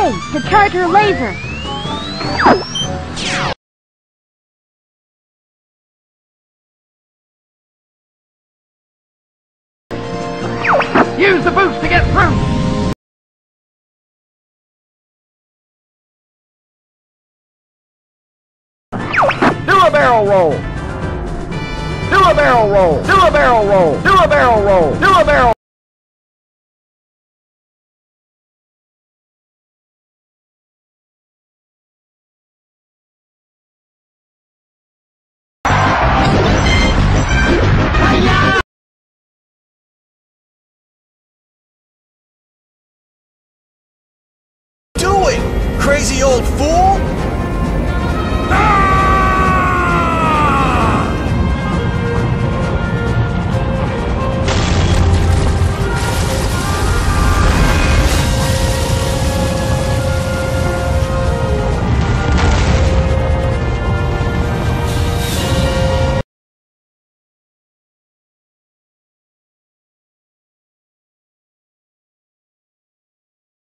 A to charge your laser. Use the boost to get through! Do a barrel roll! Do a barrel roll! Do a barrel roll! Do a barrel roll! Do a barrel